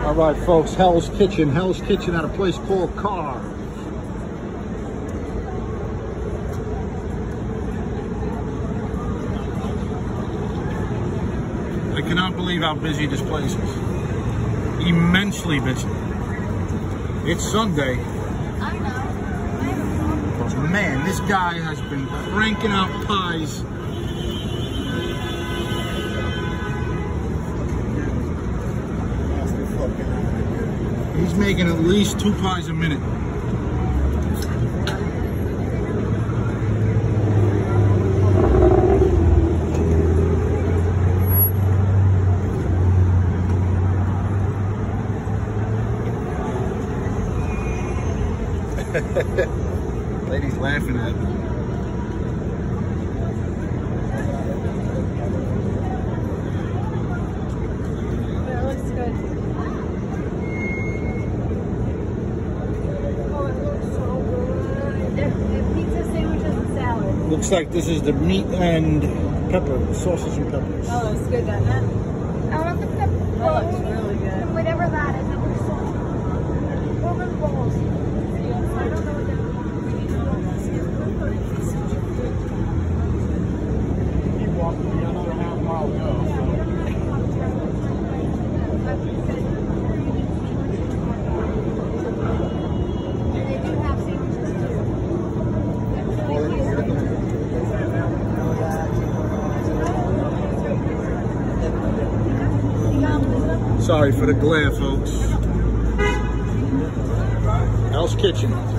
All right, folks, Hell's Kitchen at a place called Carve. I cannot believe how busy this place is. Immensely busy. It's Sunday. I know. But man, this guy has been cranking out pies. He's making at least 2 pies a minute. Lady's laughing at me. It looks good. Oh, it looks so good. They're pizza sandwiches and salad. Looks like this is the meat and pepper, sauces and peppers. Oh, it's good, doesn't it? I want the pepper. That looks really good. Whatever that is, it looks so good. What are the balls? I don't know what they're Keep walking, you got another half mile to go. And they do have sandwiches too. Sorry for the glare, folks. Hell's Kitchen.